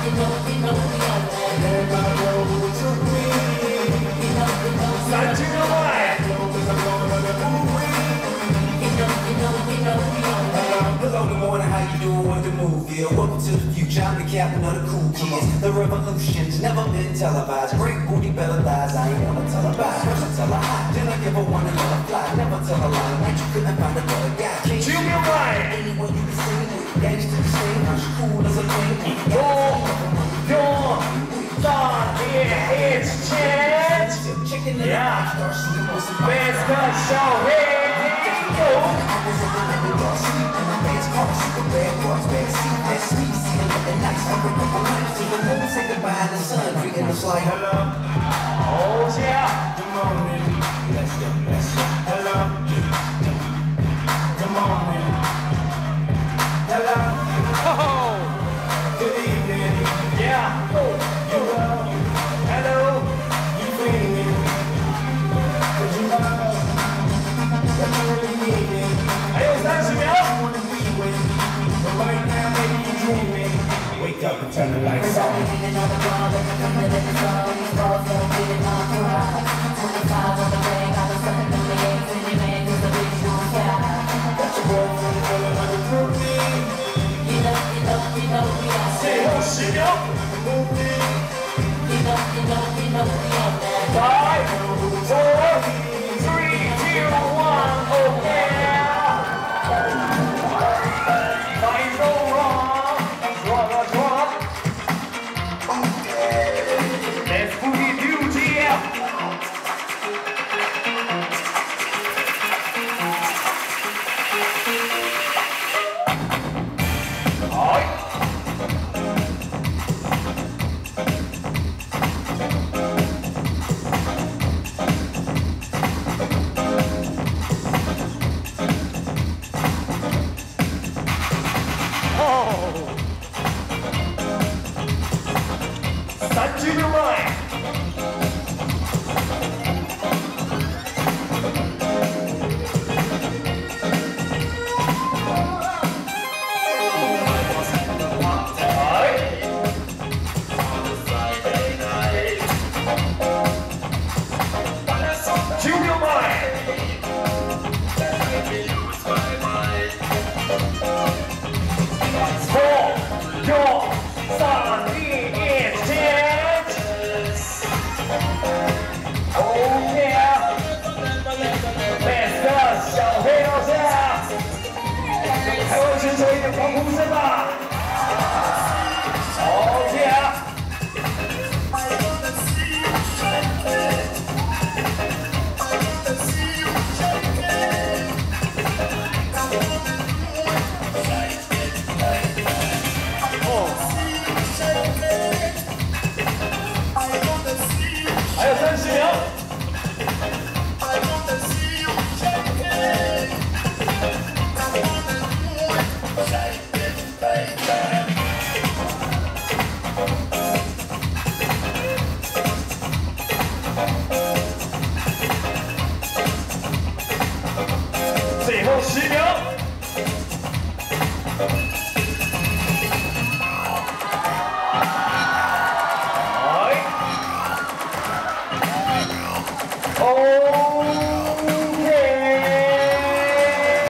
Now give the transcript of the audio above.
Hello, good morning, how you doing with the movie? Welcome to the future, I'm the captain of the cool kids. The revolution's never been televised. Great booty, better thighs, I ain't never televised. First I tell her hi, then I give her one and let her fly. Never tell her lie, but you couldn't find a better guy. Can't you be right? Anyone you can sing with, gangsta the same, how she cool as a thing. It's chance. Yeah. Best cut show here. Hello. Oh yeah. Good morning. Let's go. Hello. Good morning. Hello. Oh. Good evening. Yeah. You well? Hello. You feeling? Cause you love that you really need it. Hey, is that I you? wanna be with you, but right now maybe you're dreaming. Wake up and turn the lights on. Got your boyfriend feeling like a groupie. Say, oh, shit, yo. Movie. 5, 4, 3, 2, 1, oh yeah. Find no wrong. Drop. Let's boogie beauty. Alright. Touch in your mind. Junior mind. For your son, he is dead. Oh yeah. Best us小黑老师，还有请这位的欢呼声吧。Oh yeah.还有30秒。最后10秒。